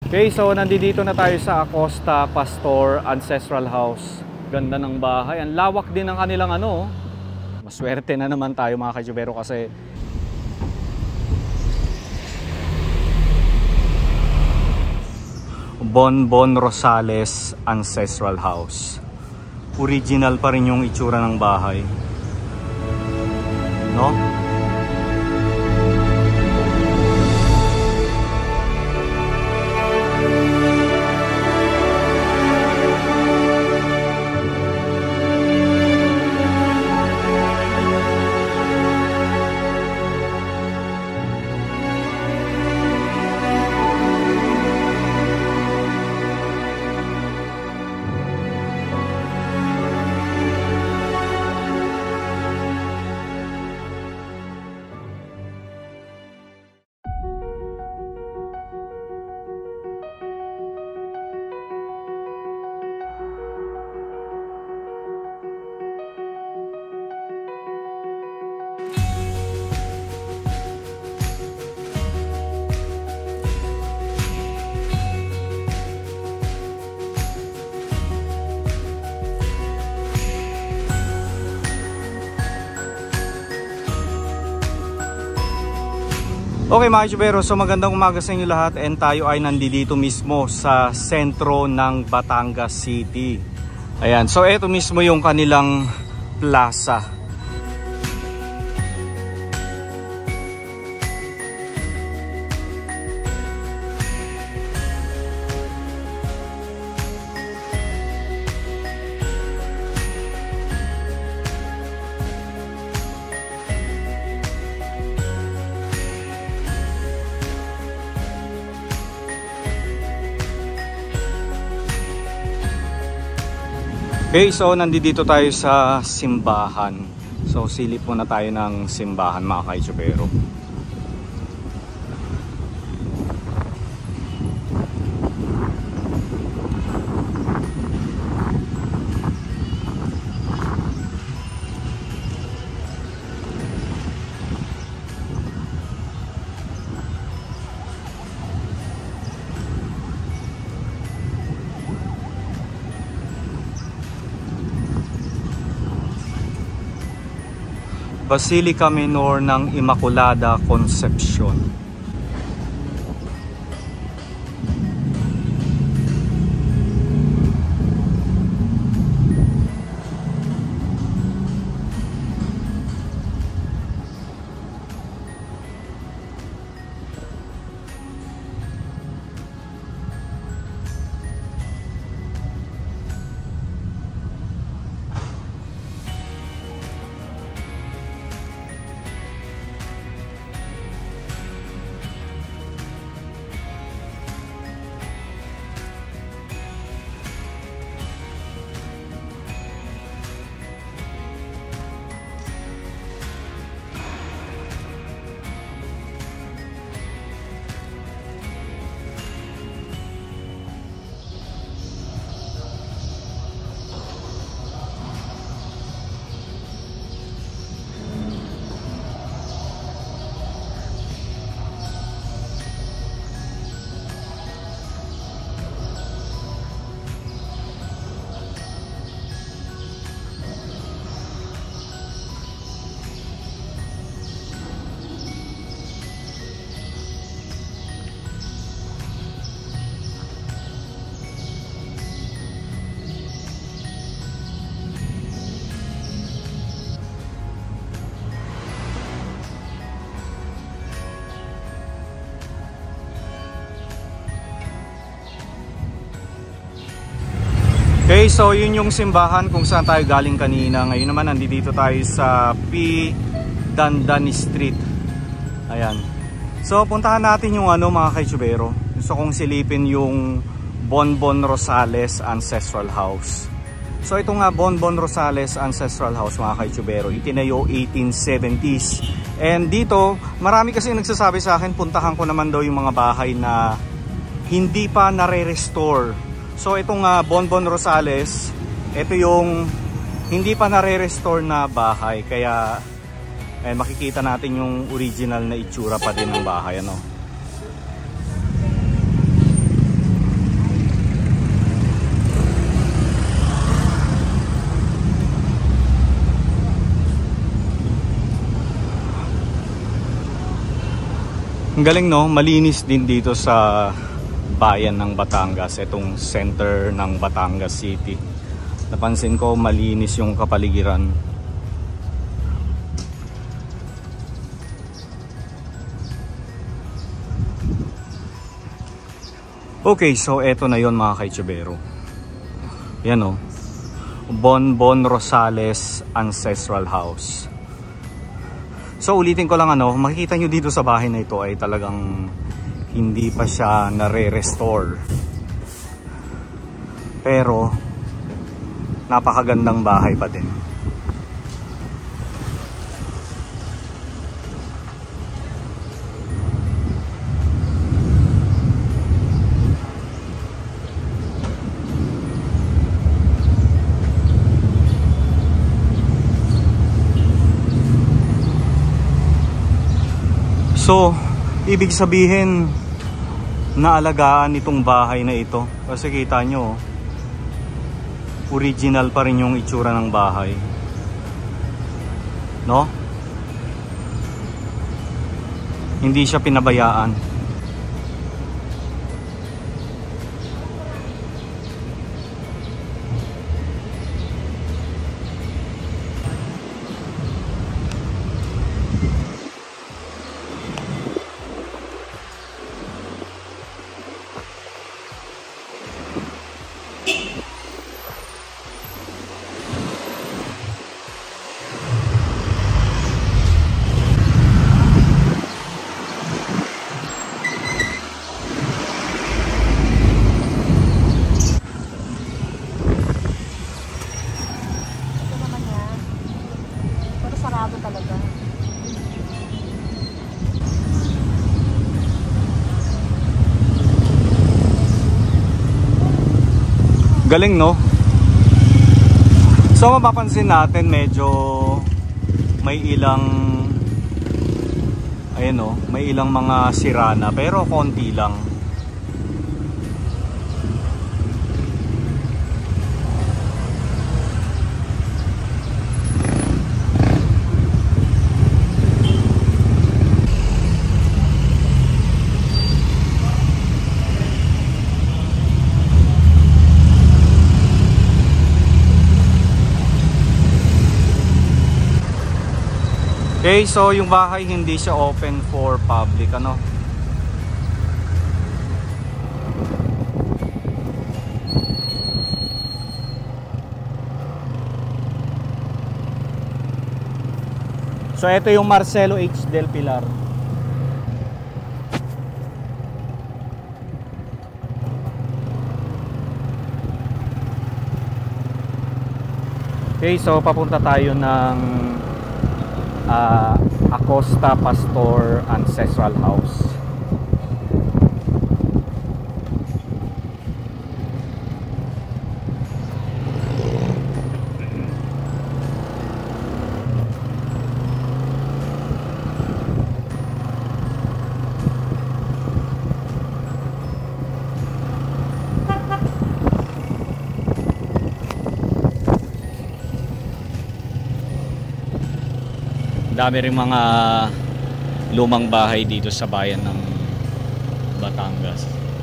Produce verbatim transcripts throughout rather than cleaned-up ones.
Okay, so nandito na tayo sa Acosta Pastor Ancestral House. Ganda ng bahay. Ang lawak din ng kanilang ano. Maswerte na naman tayo mga ka-Jubero kasi Bonbon Rosales Ancestral House. Original pa rin yung itsura ng bahay. No? Okay mga Jubero, so magandang umaga sa inyo lahat and tayo ay nandito mismo sa sentro ng Batangas City. Ayan, so eto mismo yung kanilang plaza. Okay, so nandito tayo sa simbahan. So silip muna tayo ng simbahan mga ka-Jubero. Basilica Minor ng Immaculada Concepcion. Okay, so yun yung simbahan kung saan tayo galing kanina. Ngayon naman nandito tayo sa P. Dandani Street. Ayan. So puntahan natin yung ano mga ka-Jubero. Gusto kong silipin yung Bonbon Rosales Ancestral House. So ito nga Bonbon Rosales Ancestral House mga ka-Jubero. Itinayo eighteen seventies. And dito marami kasi nagsasabi sa akin puntahan ko naman daw yung mga bahay na hindi pa nare-restore. So itong uh, Bonbon Rosales, ito yung hindi pa nare-restore na bahay. Kaya eh, makikita natin yung original na itsura pa din ng bahay. Ano? Ang galing, no? Malinis din dito sa bayan ng Batangas, itong center ng Batangas City. Napansin ko malinis yung kapaligiran. Okay, so eto na yon mga kaitsubero. Yan, o, Bon Bon Rosales Ancestral House. So ulitin ko lang, ano, makikita nyo dito sa bahay na ito ay talagang hindi pa siya nare-restore. Pero napakagandang bahay pa din. So, ibig sabihin, naalagaan itong bahay na ito. Kasi kita nyo, original pa rin yung itsura ng bahay. No? Hindi siya pinabayaan. Talaga. Galing, no? So mapapansin natin medyo may ilang, ayan, no, may ilang mga sirana pero konti lang. Okay, so yung bahay hindi siya open for public, ano? So ito yung Marcelo H. Del Pilar. Okay, so papunta tayo ng Uh, Acosta Pastor Ancestral House. Dami ring mga lumang bahay dito sa bayan ng Batangas.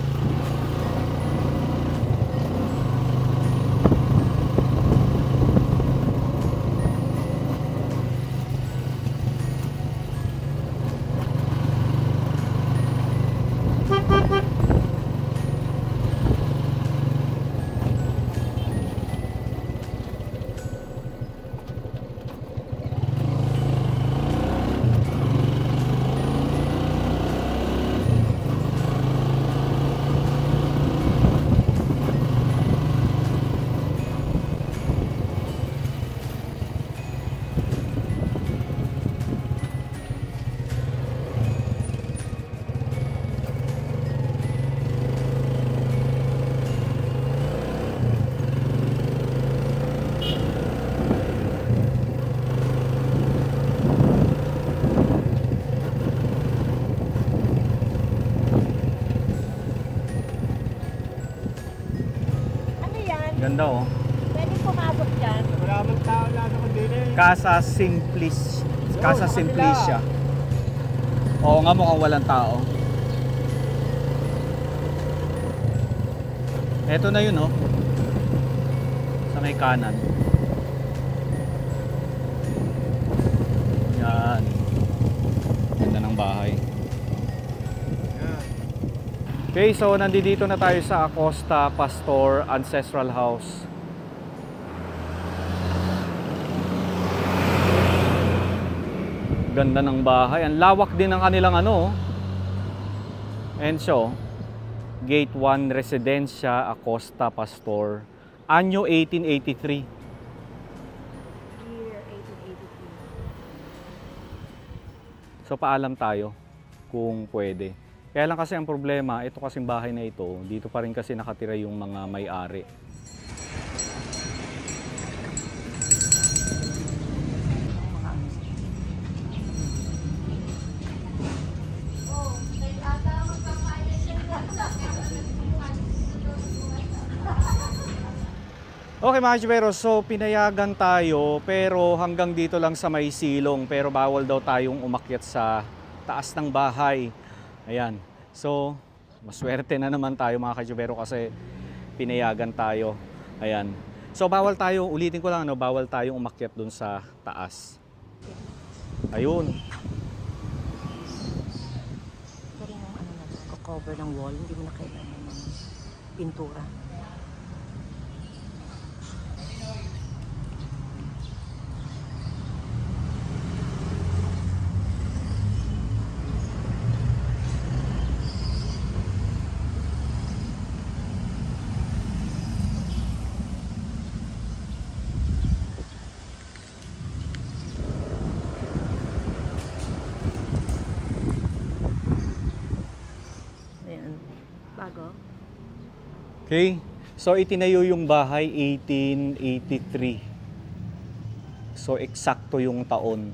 Ganda, oh. Pwede pumabot dyan. Maraming tao lang ako din eh. Casa Simplic, Casa Simplicia. Oo nga, mukhang walang tao. Eto na yun, oh. Sa may kanan. Yan. Ganda ng bahay. Okay, so nandito na tayo sa Acosta Pastor Ancestral House. Ganda ng bahay. Ang lawak din ng kanilang ano. And so, Gate one Residencia Acosta Pastor. Anyo eighteen eighty-three. Year eighteen eighty-three. So paalam tayo kung pwede. Kaya lang kasi ang problema, ito kasing bahay na ito, dito pa rin kasi nakatira yung mga may-ari. Okay mga Chubero, so pinayagan tayo pero hanggang dito lang sa may silong, pero bawal daw tayong umakyat sa taas ng bahay. Ayan, so maswerte na naman tayo mga Chubero kasi pinayagan tayo. Ayan, so bawal tayo, ulitin ko lang, ano, bawal tayong umakyat dun sa taas. Ayun. Pero yung ano na, cover ng wall, hindi mo na kailangan ng pintura. Bago? Okay, so itinayo yung bahay eighteen eighty-three. So eksakto yung taon.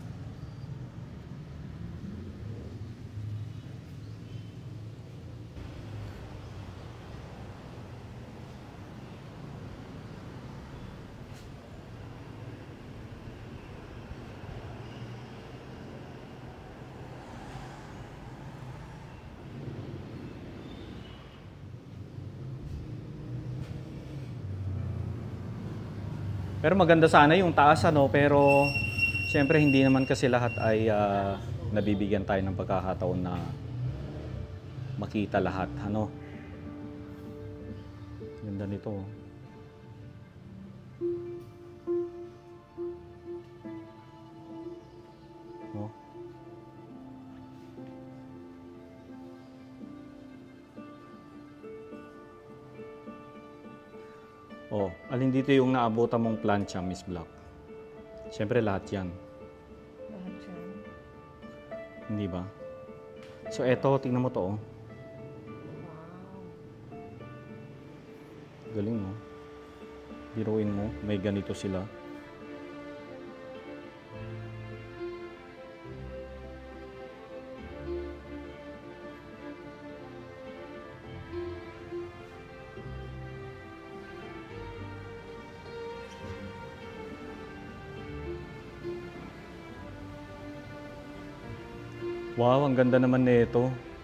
Pero maganda sana yung taas, ano, pero siyempre hindi naman kasi lahat ay uh, nabibigyan tayo ng pagkakataon na makita lahat, ano. Ganda nito. No? Oh, alin dito yung naabutan mong plancha, Miss Black? Siyempre lahat yan. Lahat yan. Hindi ba? So eto, tingnan mo to, oh. Wow. Galing, no? Biruin mo, may ganito sila. Wow, ang ganda naman nito.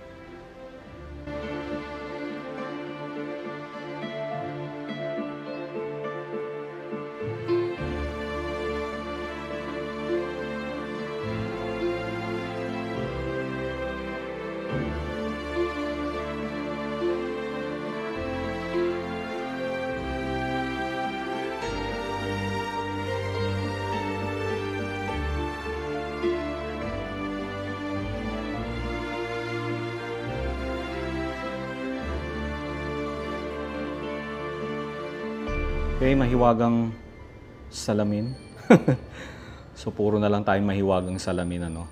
Okay, mahiwagang salamin. So puro na lang tayong mahiwagang salamin, ano.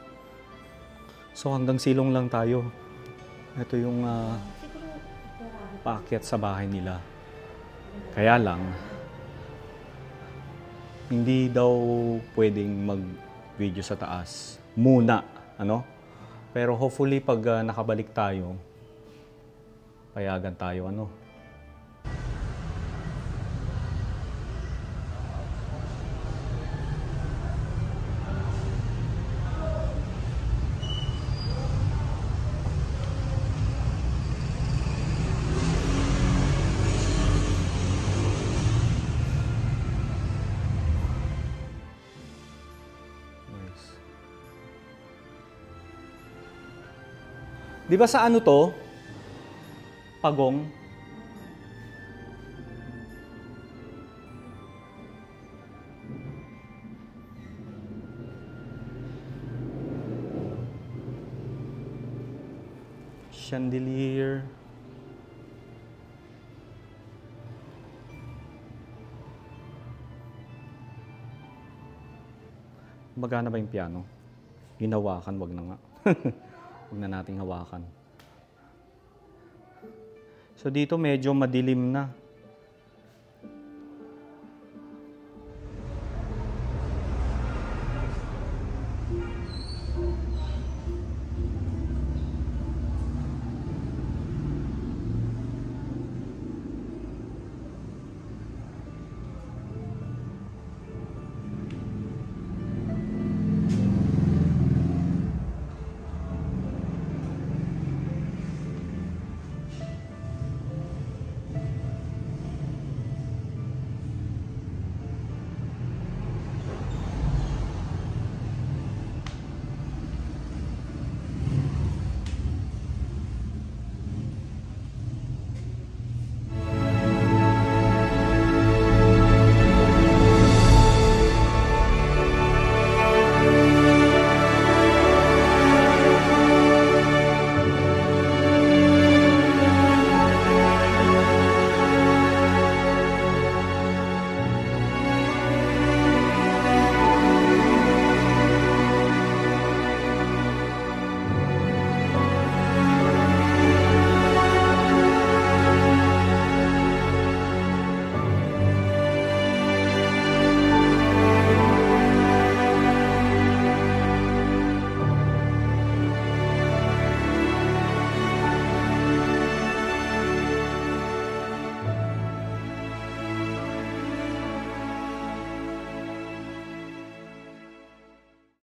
So hanggang silong lang tayo. Ito yung uh, Siguro, marami paakyat sa bahay nila. Kaya lang, hindi daw pwedeng mag-video sa taas muna, ano? Pero hopefully pag uh, nakabalik tayo, payagan tayo, ano? Di ba sa ano to? Pagong? Chandelier. Magana ba yung piano? Hinawakan, wag na nga. Huwag na nating hawakan. So dito medyo madilim na.